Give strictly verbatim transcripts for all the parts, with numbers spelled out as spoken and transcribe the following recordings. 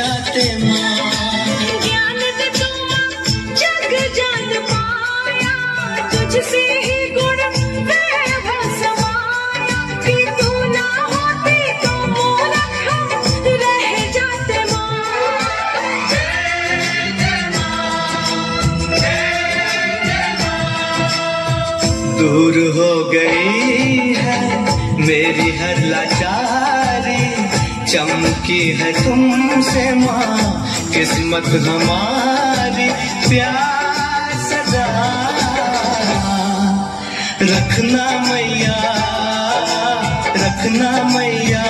जाते माँ। ज्ञान दे तू माँ जग जान पाया, तुझसे ही गुण वैभव समाया। कि तू ना होती तो मूरख हम रह जाते माँ। दूर हो गई है मेरी हर लाचारी, चमकी है तुमसे माँ किस्मत हमारी। प्यार सदा रखना मैया, रखना मैया।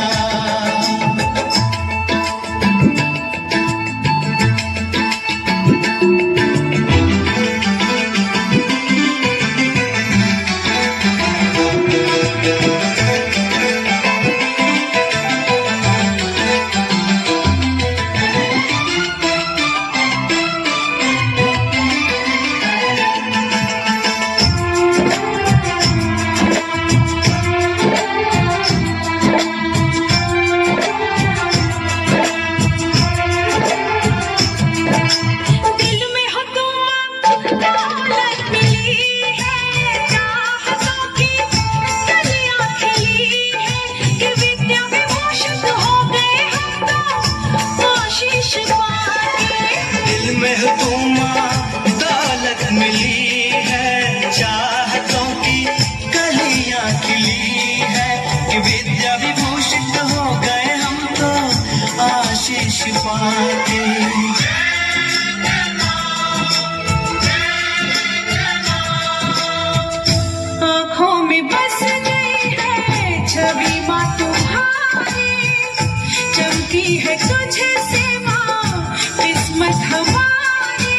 आँखों में बस गई है छवि माँ तुम्हारी, चमकी है तुझे से माँ किस्मत हमारी।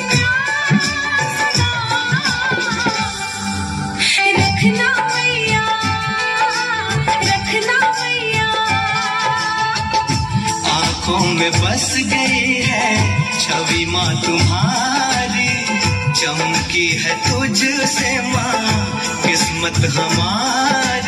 रखना मैया, रखना मैया। आँखों में बस गई है छवि माँ तुम्हारी, चमकी है तुझसे माँ किस्मत हमारी।